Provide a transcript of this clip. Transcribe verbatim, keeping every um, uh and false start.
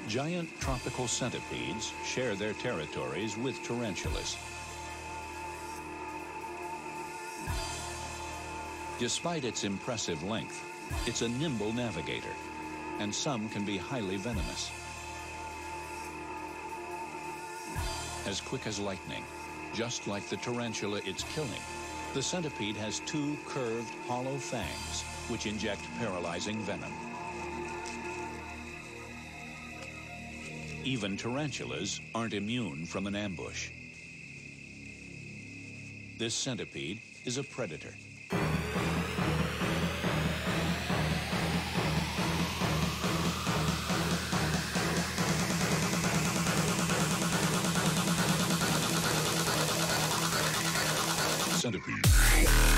Giant tropical centipedes share their territories with tarantulas. Despite its impressive length, it's a nimble navigator, and some can be highly venomous. As quick as lightning, just like the tarantula it's killing, the centipede has two curved, hollow fangs which inject paralyzing venom. Even tarantulas aren't immune from an ambush. This centipede is a predator. Centipede.